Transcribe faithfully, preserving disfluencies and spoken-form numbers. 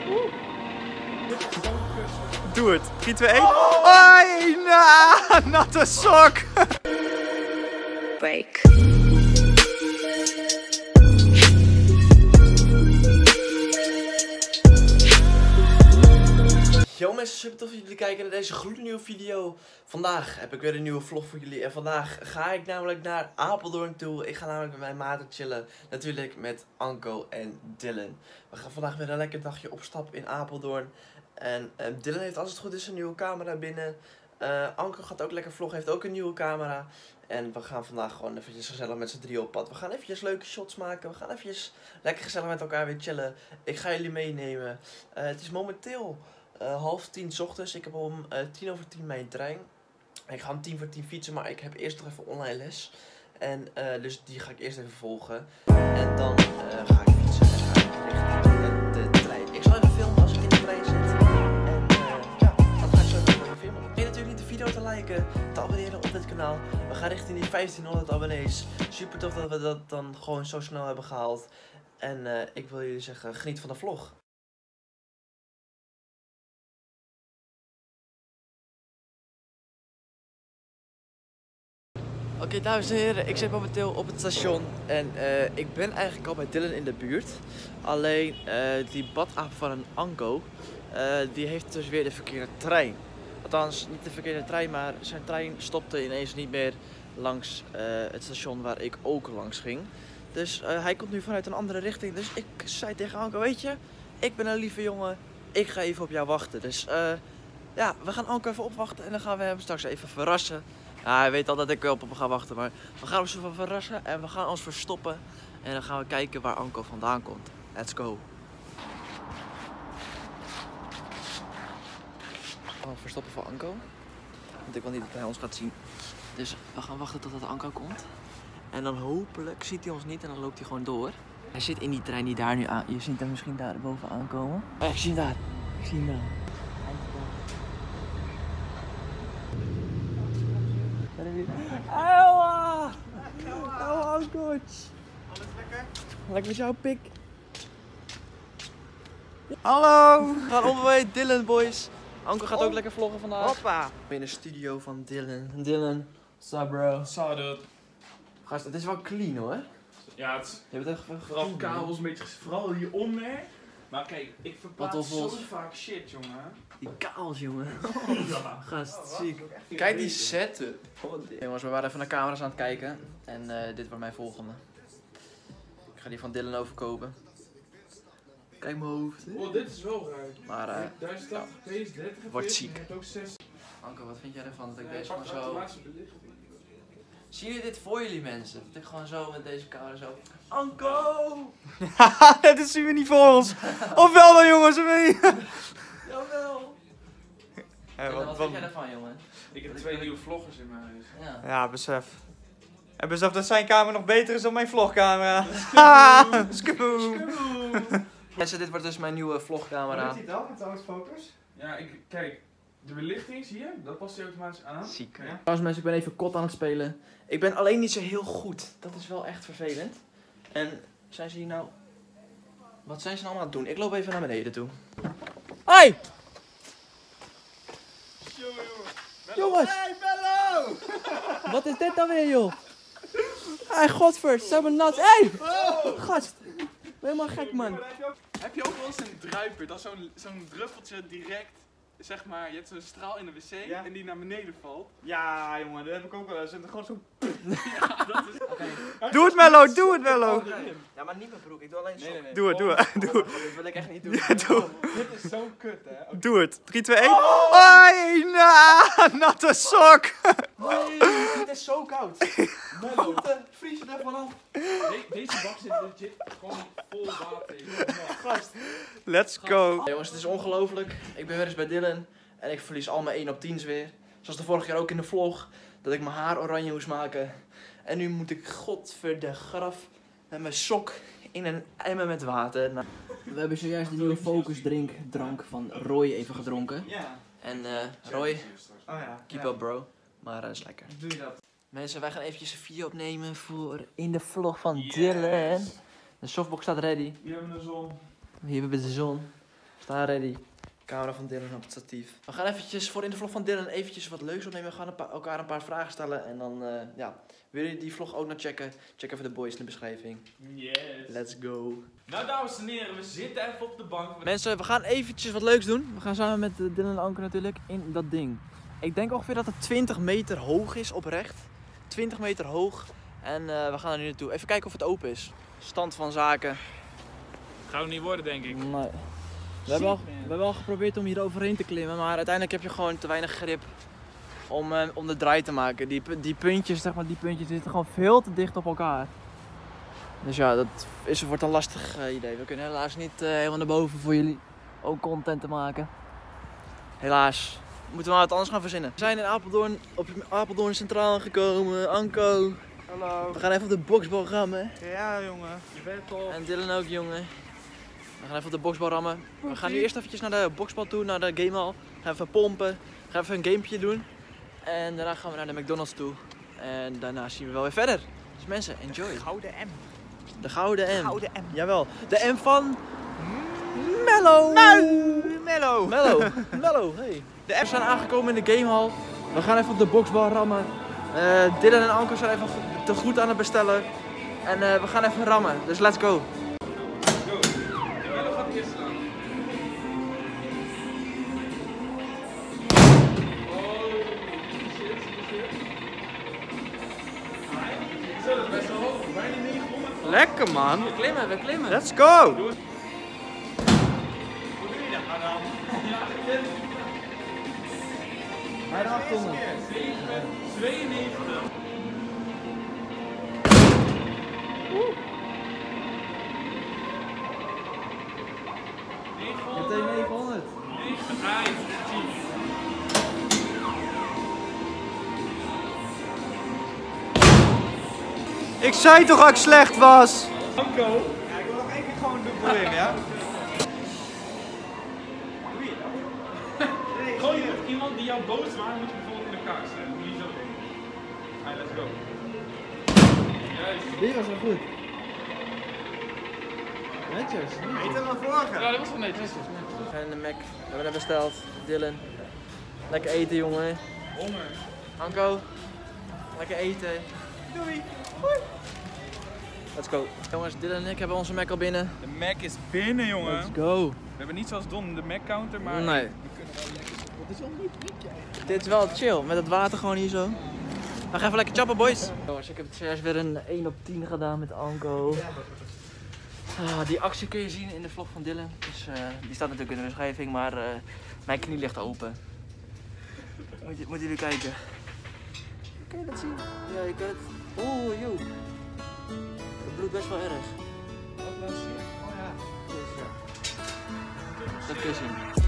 Doe het. drie, twee, één. Oi, na, natte sok. Break. Yo mensen, super tof dat jullie kijken naar deze gloednieuwe video. Vandaag heb ik weer een nieuwe vlog voor jullie. En vandaag ga ik namelijk naar Apeldoorn toe. Ik ga namelijk met mijn maten chillen. Natuurlijk met Anko en Dylan. We gaan vandaag weer een lekker dagje op stap in Apeldoorn. En uh, Dylan heeft als het goed is een nieuwe camera binnen. Uh, Anko gaat ook lekker vloggen, heeft ook een nieuwe camera. En we gaan vandaag gewoon eventjes gezellig met z'n drieën op pad. We gaan eventjes leuke shots maken. We gaan eventjes lekker gezellig met elkaar weer chillen. Ik ga jullie meenemen. Uh, het is momenteel uh, half tien 's ochtends. Ik heb om uh, tien over tien mijn trein. Ik ga om tien voor tien fietsen, maar ik heb eerst nog even online les. En uh, dus die ga ik eerst even volgen. En dan uh, ga ik fietsen en ga ik richting de, de trein. Ik zal even filmen als ik in de trein zit. En uh, ja, dat ga ik zo even voor je filmen. Vergeet natuurlijk niet de video te liken, te abonneren op dit kanaal. We gaan richting die vijftienhonderd abonnees. Super tof dat we dat dan gewoon zo snel hebben gehaald. En uh, ik wil jullie zeggen, geniet van de vlog. Oké, okay, dames en heren, ik zit momenteel op het station en uh, ik ben eigenlijk al bij Dylan in de buurt. Alleen uh, die badaap van een Anko, uh, die heeft dus weer de verkeerde trein. Althans, niet de verkeerde trein, maar zijn trein stopte ineens niet meer langs uh, het station waar ik ook langs ging. Dus uh, hij komt nu vanuit een andere richting. Dus ik zei tegen Anko, weet je, ik ben een lieve jongen, ik ga even op jou wachten. Dus uh, ja, we gaan Anko even opwachten en dan gaan we hem straks even verrassen. Ja, hij weet al dat ik wel op hem ga wachten, maar we gaan ons even verrassen en we gaan ons verstoppen. En dan gaan we kijken waar Anko vandaan komt. Let's go. We gaan verstoppen voor Anko. Want ik wil niet dat hij ons gaat zien. Dus we gaan wachten totdat Anko komt. En dan hopelijk ziet hij ons niet en dan loopt hij gewoon door. Hij zit in die trein die daar nu aan. Je ziet hem misschien daar boven aankomen. Oh, ik zie hem daar. Ik zie hem daar. Auwa! Auwa, Anko! Alles lekker? Lekker met jou, pik. Hallo! We gaan op bij Dylan, boys. Anko gaat oh. ook lekker vloggen vandaag. Hoppa! In de studio van Dylan. Dylan, what's up, bro? Zouden. Gast, het is wel clean hoor. Ja, het is je hebt echt vooral kabels een beetje, vooral hieronder. Maar kijk, ik verplaats zo vaak shit, jongen. Die kabels, jongen. Ja. Gast, ziek. Kijk die setup. Jongens, we waren even naar camera's aan het kijken. En uh, dit wordt mijn volgende. Ik ga die van Dylan overkopen. Kijk mijn hoofd. Oh, dit is wel ruim. Maar uh, duizend tachtig p, dertig f wordt ziek. zestig. Anko, wat vind jij ervan dat ik deze gewoon zo... Zien jullie dit voor jullie mensen? Dat ik gewoon zo met deze camera zo... Anko! Dat zien we niet voor ons. Of wel dan jongens, of niet? Jawel! Hey, wat, wat, wat vind jij ervan, jongen? Ik heb twee nieuwe vloggers in mijn huis. Ja, ja besef. En besef dat zijn camera nog beter is dan mijn vlogcamera. Haha! Skaboom! Mensen, dit wordt dus mijn nieuwe vlogcamera. Hoe doet hij dat met autofocus? Ja, ik, kijk. De belichting, zie je? Dat past hij automatisch aan. Ziek. Ja. Trouwens mensen, ik ben even kot aan het spelen. Ik ben alleen niet zo heel goed. Dat is wel echt vervelend. En zijn ze hier nou... Wat zijn ze nou allemaal aan het doen? Ik loop even naar beneden toe. Hoi! Jongens! Hey, Bello! Wat is dit dan weer, joh? Hé, hey, godver, zo ben nat. Hé! Hey! Gast! Ik ben helemaal gek, man. Heb je ook wel eens een druiper? Dat is zo'n zo'n druppeltje direct... Zeg maar, je hebt zo'n straal in de wc ja. En die naar beneden valt. Ja, jongen, dat heb ik ook wel eens. En gewoon zo... Ja, dat is... Okay. Doe het, Mello, doe het, Mello. Ja, maar niet mijn broek, ik doe alleen nee, nee, nee. Doe het, doe het. Doe het. Dat wil ik echt niet doen. Ja, doe. Dit is zo kut, hè? Okay. Doe het. drie, twee, één. Oi, na, natte sok. Nee, het is zo koud. Mello. Vries er vanaf. De deze bak zit legit gewoon vol water in. Gast. Let's go. Hey, jongens, het is ongelooflijk. Ik ben weer eens bij Dylan. En ik verlies al mijn één op tien's weer. Zoals de vorige keer ook in de vlog. Dat ik mijn haar oranje moest maken. En nu moet ik godverde graf met mijn sok in een emmer met water. Nou, we hebben zojuist de nieuwe Focus drink drank van Roy even gedronken. Ja. En uh, Roy, Oh ja. keep ja. up bro. Maar dat uh, is lekker. Doe je dat? Mensen, wij gaan eventjes een video opnemen voor in de vlog van Yes. Dylan. De softbox staat ready. Hier hebben we de zon. Hier hebben we de zon. Sta ready. Camera van Dylan op het statief. We gaan eventjes voor in de vlog van Dylan eventjes wat leuks opnemen. We gaan een paar, elkaar een paar vragen stellen. En dan, uh, ja, wil je die vlog ook nog checken? Check even de boys in de beschrijving. Yes. Let's go. Nou dames en heren, we zitten even op de bank. Mensen, we gaan eventjes wat leuks doen. We gaan samen met uh, Dylan en Anke natuurlijk in dat ding. Ik denk ongeveer dat het twintig meter hoog is oprecht. twintig meter hoog. En uh, we gaan er nu naartoe. Even kijken of het open is. Stand van zaken. Gaat het niet worden, denk ik. Nee. We hebben, al, we hebben al geprobeerd om hier overheen te klimmen, maar uiteindelijk heb je gewoon te weinig grip om, uh, om de draai te maken. Die, die puntjes, zeg maar, die puntjes zitten gewoon veel te dicht op elkaar. Dus ja, dat is, wordt een lastig uh, idee. We kunnen helaas niet uh, helemaal naar boven voor jullie ook content te maken. Helaas. Moeten we maar wat anders gaan verzinnen. We zijn in Apeldoorn, op Apeldoorn Centraal gekomen. Anko. Hallo. We gaan even op de boksbal rammen. Ja, jongen. Je bent top. En Dylan ook, jongen. We gaan even op de boksbal rammen. We gaan nu eerst eventjes naar de boksbal toe, naar de gamehall. Gaan even pompen. Gaan even een gamepje doen. En daarna gaan we naar de McDonald's toe. En daarna zien we wel weer verder. Dus mensen, enjoy. De gouden M. De gouden M. De gouden M. Jawel. De M van... Mello. Mello. Mello. Mello, hey. De apps zijn aangekomen in de gamehall. We gaan even op de boksbal rammen. Uh, Dylan en Anko zijn even te goed aan het bestellen. En uh, we gaan even rammen. Dus let's go. Mello gaat eerst slaan. Oh, shit, shit. Zo, dat is best wel hoog. Bijna negenhonderd. Lekker, man. We klimmen, we klimmen. Let's go. Hoe doe je dat nou dan? Bijna achthonderd. tweeënnegentig. Meteen negenhonderd. Ik zei toch dat ik slecht was. Anko. Ja, ik wil nog één keer gewoon dubbel in, ja? Gewoon je iemand die jou boos maakt, moet je bijvoorbeeld in de kaart stellen. Moet je zo doen. Alright, let's go. Juist. Die was wel goed. Netjes. Beter dan vorige. Ja, dat was wel netjes. We zijn in de Mac. We hebben net besteld. Dylan. Lekker eten, jongen. Honger. Anko. Lekker eten. Doei. Let's go. Jongens, Dylan en ik hebben onze Mac al binnen. De Mac is binnen, jongen. Let's go. We hebben niet zoals Don de Mac counter, maar Nee. we kunnen wel lekker. Wat is wel een prikje. Dit is wel chill, met het water gewoon hier zo. We gaan even lekker chappen, boys. Jongens, ik heb het zojuist weer een één op tien gedaan met Anko. Ah, die actie kun je zien in de vlog van Dylan. Dus, uh, die staat natuurlijk in de beschrijving, maar uh, mijn knie ligt open. Moet je, moeten jullie kijken. Kun je dat zien? Ja, je kan het. Oeh, joh. Het bloedt best wel erg. Wat laat zien? Dus ja. Dat kun je zien.